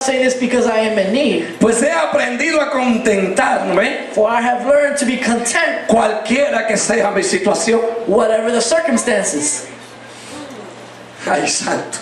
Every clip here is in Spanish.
say this because I am in need. Pues he aprendido a contentarme, For I have learned to be content, cualquiera que sea mi situación. whatever the circumstances. Ay, santo.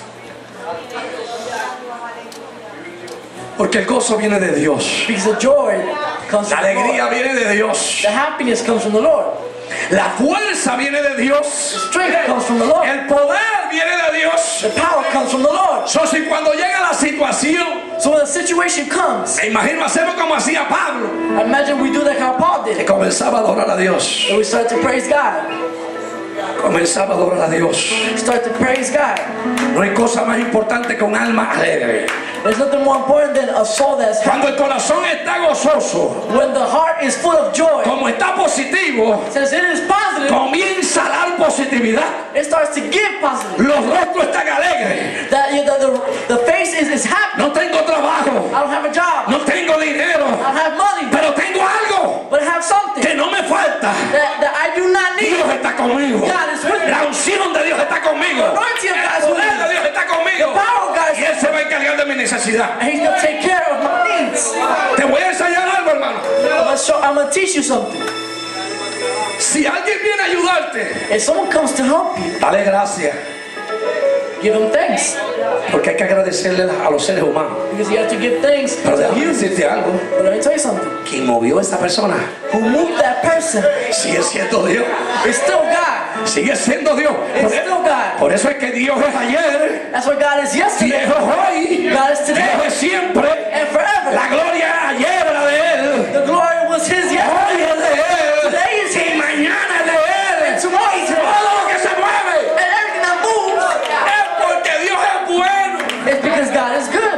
Porque el gozo viene de Dios. Because the joy comes La from the Lord. alegría viene de Dios. The happiness comes from the Lord. La fuerza viene de Dios. Strength comes from the Lord. El poder viene de Dios. The power comes from the Lord. So, si cuando llega la situación, So when the situation comes, me imagino hacemos como hacía Pablo, I imagine we do like how Paul que did. comenzaba a adorar a Dios. And we start to praise God. Comenzaba a adorar a Dios. Start to praise God. No hay cosa más importante que un alma alegre. There's nothing more important than a soul that's happy. Cuando el corazón está gozoso, When the heart is full of joy, como está positivo, since it is positive, comienza a dar positividad. it starts to give positive. Los rostros están alegres. That the face is happy. No tengo trabajo, I don't have a job. no tengo dinero, I don't have money. pero tengo algo But I have something que no me falta. that I do not need. Dios está conmigo. God is with me. La unción de Dios está conmigo. The anointing of God El is with poder de me. Dios está conmigo. The power of God is Y Él se va a encargar de mi necesidad. And He's going to take care of my needs. Te voy a enseñar algo, hermano. I'm going to teach you something. Si alguien viene a ayudarte, If someone comes to help you, dale gracias. give them thanks. Porque hay que agradecerle a los seres humanos. Because you have to give thanks Pero to déjame you. decirte algo. But let me tell you something. Quien movió a esa persona Who moved that person sigue siendo Dios. is still God. Sigue siendo Dios. It's still God. Por eso es que Dios es ayer, That's what God is yesterday. Dios es hoy, God is today. Dios es siempre. And forever. La gloria ayer era de Él, The glory was His hoy yesterday. es de Él, Today is y His. mañana es de Él. And tomorrow is His. Todo lo que se mueve And everything that moves es porque Dios es bueno. is because God is good.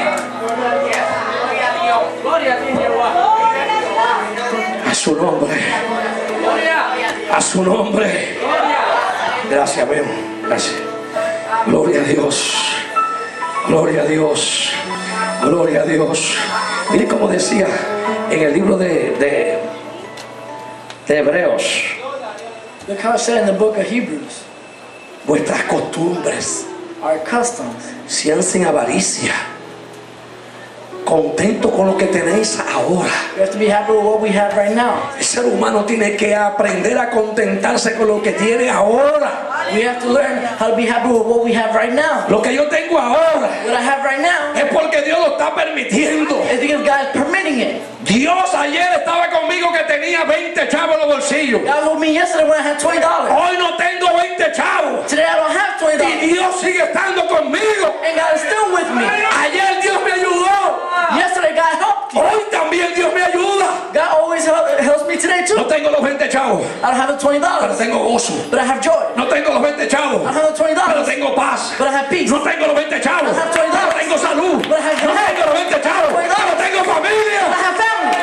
A su nombre, a su nombre. Gracias, Memo. Gracias. Gloria a Dios. Gloria a Dios. Gloria a Dios. Mire como decía en el libro de Hebreos, Look how it said in the book of Hebrews. vuestras costumbres Our customs. sean sin avaricia, contento con lo que tenéis ahora. We have to be happy with what we have right now. El ser humano tiene que aprender a contentarse con lo que tiene ahora. We have to learn how to be happy with what we have right now. Lo que yo tengo ahora What I have right now es porque Dios lo está permitiendo. is because God is permitting it. Dios ayer estaba conmigo que tenía 20 chavos en los bolsillos. God told me yesterday when I had $20. Hoy no tengo 20 chavos. Today I don't have $20. Y Dios sigue estando conmigo. And God is still with me. Ayer Dios me ayudó. Yesterday God helped you. Hoy también Dios me ayuda. God always helps me today too. No tengo los 20 chavos, I don't have the pero $20, tengo gozo. but I have joy. No tengo los 20 chavos, I don't have the pero $20, tengo paz. but I have peace. No tengo los 20 chavos, I have $20, pero tengo salud. but I have No health. tengo los 20 chavos, pero tengo familia. I have family.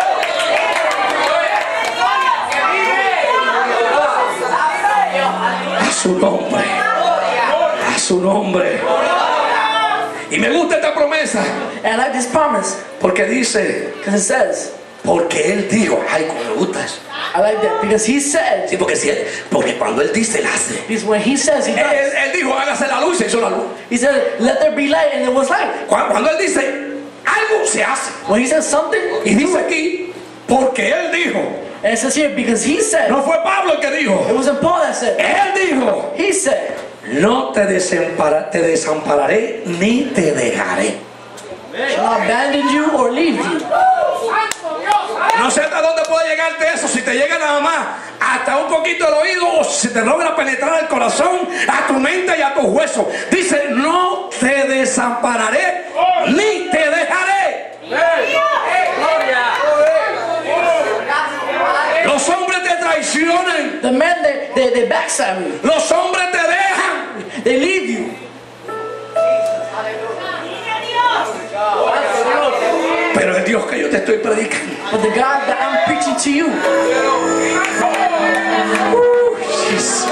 A su nombre, a su nombre. Y me gusta esta promesa And I like this promise porque dice, because it says, porque Él dijo, ay, como me gusta eso. I like that because He said, Sí, porque cuando Él dice, Él hace. because when He says, He does. Él dijo, hágase la luz, se hizo la luz. He said, let there be light, and there was light. Cuando Él dice, algo se hace. When He says something, Y dice aquí, porque Él dijo. and it says here, because He said, No fue Pablo el que dijo. it wasn't Paul that said, Él dijo, He said, no te desampararé ni te dejaré. shall not abandon you or leave you. No sé hasta dónde puede llegarte eso, si te llega nada más hasta un poquito del oído o si te logra penetrar el corazón, a tu mente y a tus huesos. Dice, no te desampararé ni te dejaré. Los hombres te traicionan, The men, they backstab you. los hombres te dejan, They leave you. pero el Dios que yo te estoy predicando, But the God that I'm preaching to you, Jesus.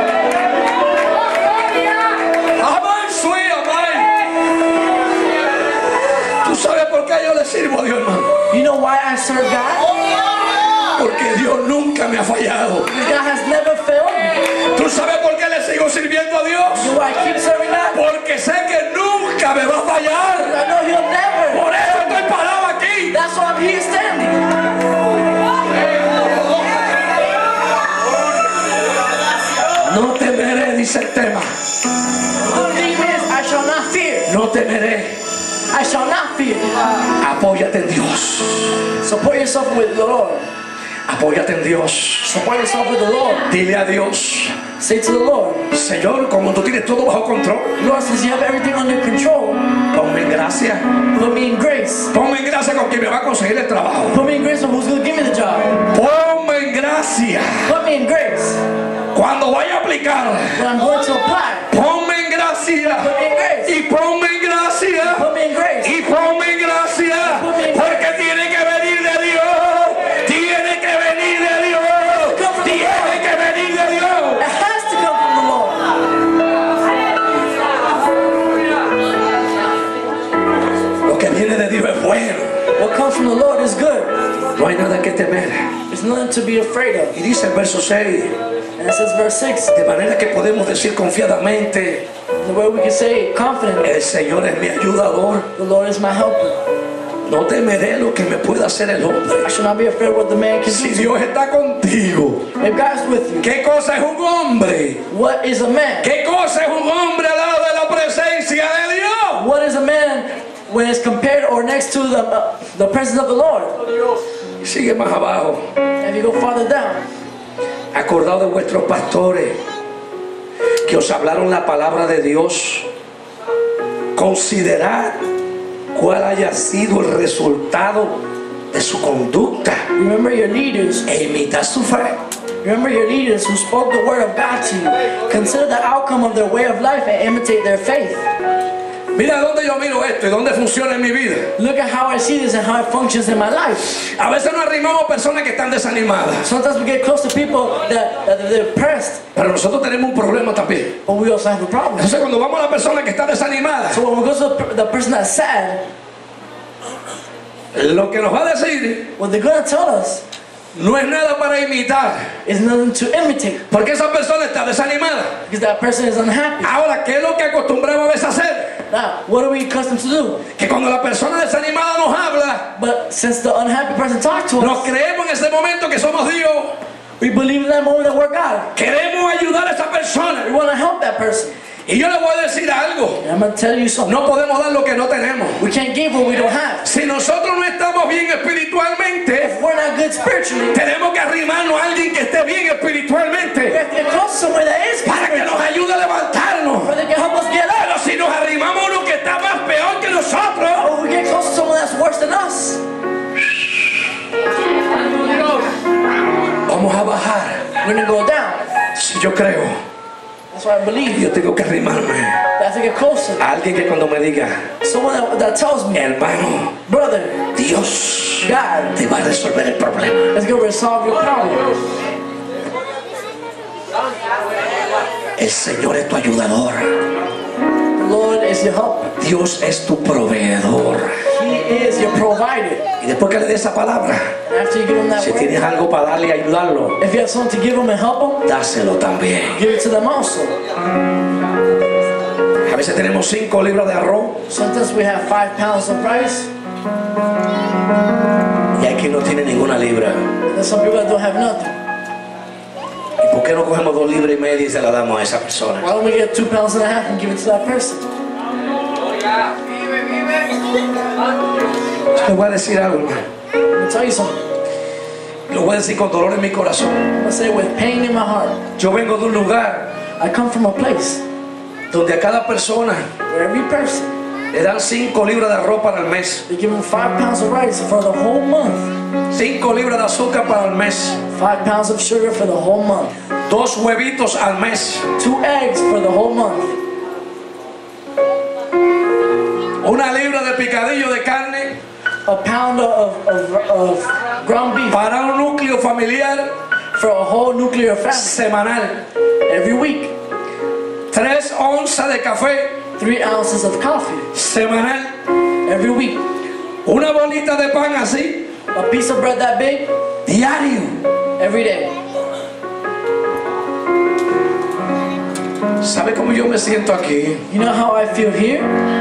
Amén, soy amén. ¿Tú sabes por qué yo le sirvo a Dios, hermano? you know why I serve God? Porque Dios nunca me ha fallado. Because God has never failed me. ¿Tú sabes por qué le sigo sirviendo a Dios? You know why I keep serving God? Porque sé que nunca me va a fallar. I know He'll never No temeré. I shall not fear. Apóyate en Dios. Support yourself with the Lord. Apóyate en Dios. Support yourself with the Lord. Dile a Dios: Say to the Lord, Señor, como tú tienes todo bajo control, Lord, since you have everything under control, ponme en gracia. put me in grace. Ponme en gracia con quien me va a conseguir el trabajo. Put me in grace with who's going to give me the job. Ponme en gracia Put me in grace cuando vaya a aplicar. when I'm going to apply. Ponme en gracia. Put me in grace. Y ponme en gracia. Put me in grace. Y ponme en gracia. Porque tiene que venir de Dios. Tiene que venir de Dios. Tiene que venir de Dios. It has to come from the Lord. Lo que viene de Dios es bueno. What comes from the Lord is good. No hay nada que temer. There's nothing to be afraid of. Y dice el verso 6. And it says verse 6, De manera que podemos decir confiadamente: the way we can say confidently, el Señor es mi ayudador. the Lord is my helper. No temeré lo que me pueda hacer el hombre. I should not be afraid of what the man can Si do. Dios está contigo, If God's with you, ¿qué cosa es un hombre? what is a man? ¿Qué cosa es un hombre al lado de la presencia de Dios? What is a man when it's compared or next to the presence of the Lord? Y sigue más abajo. If you go farther down, Acordado de vuestros pastores que os hablaron la palabra de Dios. Considerad cuál haya sido el resultado de su conducta remember your leaders. e imitad su fe. Remember your leaders who spoke the word of God to you. Consider the outcome of their way of life and imitate their faith. Mira dónde yo miro esto y dónde funciona en mi vida. Look at how I see this and how it functions in my life. A veces nos arrimamos a personas que están desanimadas, Sometimes we get close to people that they're depressed, pero nosotros tenemos un problema también. but we also have a problem. Entonces cuando vamos a la persona que está desanimada, So when we go to the person that's sad, lo que nos va a decir what they're going to tell us no es nada para imitar, is nothing to imitate, porque esa persona está desanimada. because that person is unhappy. Ahora, ¿qué es lo que acostumbramos a veces a hacer? Now, what are we accustomed to do? Que cuando la persona desanimada nos habla, But since the unhappy person talked to nos us, creemos en ese momento que somos Dios. we believe in that moment that we're God. Queremos ayudar a esa We persona. want to help that person. Y yo le voy a decir algo: And I'm going to tell you something. no podemos dar lo que no tenemos. We can't give what we don't have. Si nosotros no estamos bien espiritualmente, If we're not good spiritually, tenemos que arrimarnos a alguien que esté bien we espiritualmente have to get close to somewhere that is para que nos spiritual, ayude a levantarnos. where they can help us get up. Pero si nos arrimamos a uno que está más peor que nosotros, Or we get close to someone that's worse than us, vamos a bajar. we're going to go down. Si yo creo, That's why I believe yo tengo que arrimarme I have to get closer. a alguien que cuando me diga: Someone that tells me, hermano, brother, Dios God te va a resolver el problema. is going to resolve your problem. El Señor es tu ayudador. The Lord is your helper. Dios es tu proveedor. He is your provider. Y después que le dé esa palabra, And after you give him that si word, tienes algo para darle y ayudarlo, if you have something to give him and help him, dáselo también. give it to them also. A veces tenemos 5 libras de arroz Sometimes we have 5 pounds of rice, y hay quien no tiene ninguna libra. and there's some people that don't have nothing. ¿Y por qué no cogemos 2 libras y media y se la damos a esa persona? Why don't we get 2 pounds and a half and give it to that person? Te voy a decir algo, hermano. Let me tell you something. Lo voy a decir con dolor en mi corazón. I'm going to say with pain in my heart. Yo vengo de un lugar I come from a place donde a cada persona where every person, le dan 5 libras de arroz para el mes, they give them 5 pounds of rice for the whole month, 5 libras de azúcar para el mes, 5 pounds of sugar for the whole month, 2 huevitos al mes, 2 eggs for the whole month, 1 libra de picadillo de carne a pound of ground beef para un núcleo familiar for a whole nuclear family semanal, every week, 3 onzas de café 3 ounces of coffee semanal, every week, una bolita de pan así, a piece of bread that big diario. every day. ¿Sabe cómo yo me siento aquí? You know how I feel here?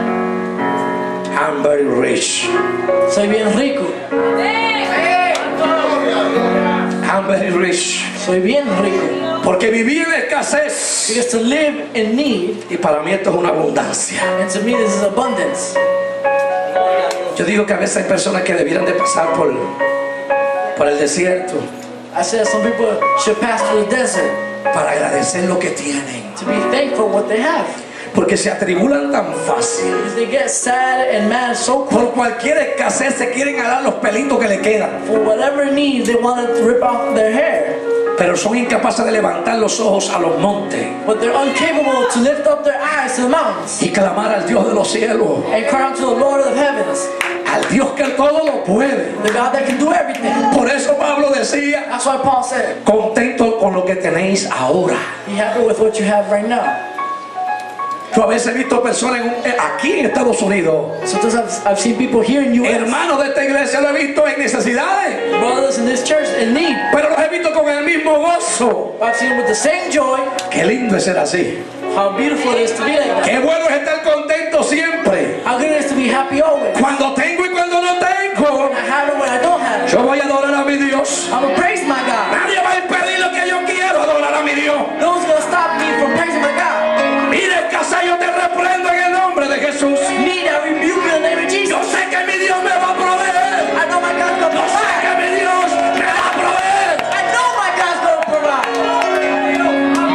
I'm very rich. Soy bien rico. I'm very rich. Soy bien rico. Porque viví en escasez. Because to live in need, Y para mí esto es una abundancia. and to me this is abundance. Yo digo que a veces hay personas que debieran de pasar por el desierto I said some people should pass through the desert para agradecer lo que tienen. to be thankful for what they have. Porque se atribulan tan fácil. Because they get sad and mad so quick. Por cualquier escasez se quieren agarrar los pelitos que le quedan. For whatever need, they want to rip out their hair. Pero son incapaces de levantar los ojos a los montes But they're incapable to lift up their eyes to the mountains y clamar al Dios de los cielos. and cry out to the Lord of the heavens, Al Dios que todo lo puede. the God that can do everything. Por eso Pablo decía, That's why Paul said, contento con lo que tenéis ahora. be happy with what you have right now. Yo a veces he visto personas aquí en Estados Unidos, Sometimes I've seen people here in U.S., hermanos de esta iglesia, lo he visto en necesidades, brothers in this church in need. pero los he visto con el mismo gozo. I've seen them with the same joy. Qué lindo es ser así. How beautiful it is to be like that. Qué bueno es estar contento siempre. How good it is to be happy always. Cuando tengo y cuando no tengo, I have it when I don't have it. yo voy a adorar a mi Dios. I'm gonna praise my God. Nadie va a impedir lo que yo quiero, adorar a mi Dios. No one's gonna stop me from praising my God. Mira, escasez, yo te reprendo en el nombre de Jesús. Need, I rebuke you in the name of Jesus. Yo sé que mi Dios me va a proveer. I know my God's gonna Yo sé provide. que mi Dios me va a proveer. I know my God's gonna provide.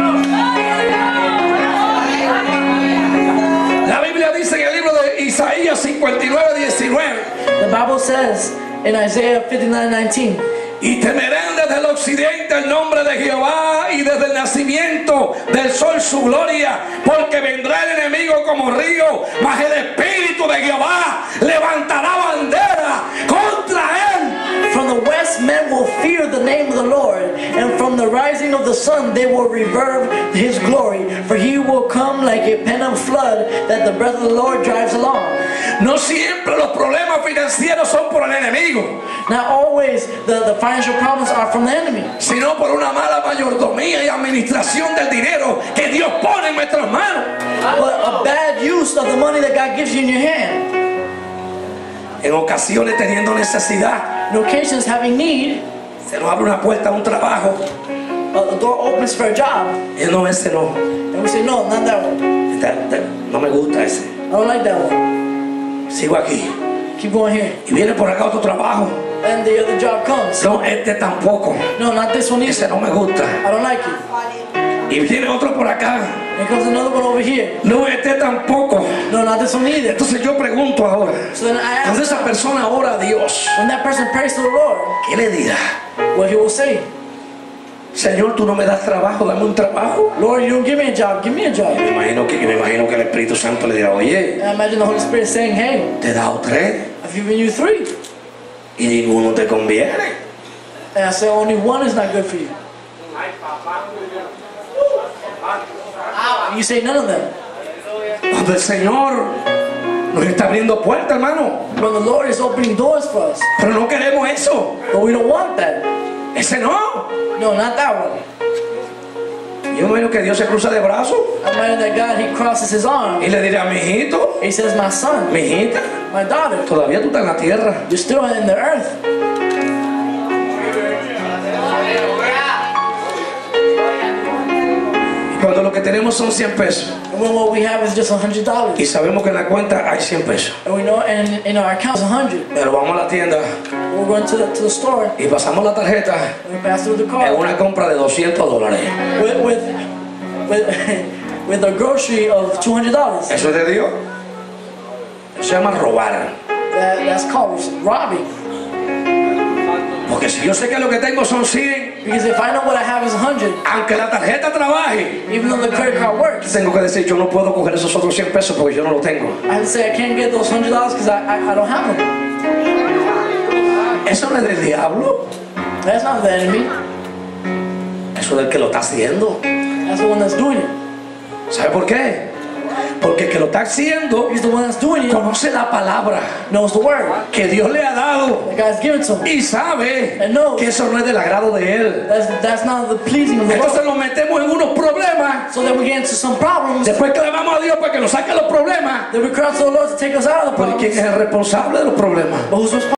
La Biblia dice en el libro de Isaías 59:19, The Bible says in Isaiah 59:19, y temerán desde el occidente el nombre de Jehová y desde el nacimiento del sol su gloria, porque vendrá el enemigo como río, mas el Espíritu de Jehová levantará bandera contra él. from the west men will fear the name of the Lord, and from the rising of the sun they will reverb his glory, for he will come like a penitent flood that the breath of the Lord drives along. No siempre los problemas financieros son por el enemigo, Not always the financial problems are from the enemy, sino por una mala mayordomía y administración del dinero que Dios pone en nuestras manos. but a bad use of the money that God gives you in your hand. En ocasiones teniendo necesidad, In occasions having need, se nos abre una puerta a un trabajo a door opens for a job, y no, ese no, and we say, no, not that one. no me gusta ese, I don't like that one. sigo aquí. Keep going here. Y viene por acá otro trabajo, And the other job comes. no, este tampoco, No, not this one ese either. no me gusta. I don't like it. Y viene otro por acá, And comes another one over here. no, este tampoco. No, not this one either. Entonces yo pregunto ahora, So then I cuando ask, esa persona ora a Dios, when that person prays to the Lord, ¿qué le dirá? what he will say, Señor, tú no me das trabajo, dame un trabajo. Lord, you don't give me a job, give me a job. Me imagino que el Espíritu Santo le dirá, oye, And I imagine the Holy Spirit saying, hey, te he dado 3 I've given you 3. y ninguno te conviene. And I say, only one is not good for you. And you say none of them. Cuando el Señor nos está abriendo puertas, hermano, When the Lord is opening doors for us. pero no queremos eso. But we don't want that. Ese no. No, not that one. Yo imagino que Dios se cruza de brazos I imagine that God, he crosses his arm. y le dirá, mi hijito, He says, my son, mi hijita, my daughter, todavía tú estás en la tierra. you're still in the earth. Y cuando lo que tenemos son 100 pesos And when what we have is just $100. y sabemos que en la cuenta hay 100 pesos, And we know in our account is 100. pero vamos a la tienda We're going to the store y pasamos la tarjeta and we pass through the en car una compra de $200. with a grocery of $200. ¿Eso es de Dios? Eso se llama robar. That's called robbing. Porque si yo sé que lo que tengo son 100, Because if I know what I have is 100, aunque la tarjeta trabaje, even though the credit card works, tengo que decir, yo no puedo coger esos otros 100 pesos porque yo no lo tengo. I have to say I can't get those $100 because I don't have them. Eso no es del diablo, That's not the enemy. eso es del que lo está haciendo. That's the one that's doing it. ¿Sabe por qué? Porque el que lo está haciendo He's the one that's doing it, conoce la palabra knows the word que Dios le ha dado that God's given to him. y sabe And knows que eso no es del agrado de él. that's not the pleasing of the Lord. Entonces nos metemos en unos problemas. So then we get into some problems. Después clamamos a Dios para que nos saque los problemas. Then we cry to the Lord to take us out of the ¿Pero quién problems. es el responsable de los problemas? But who's responsible?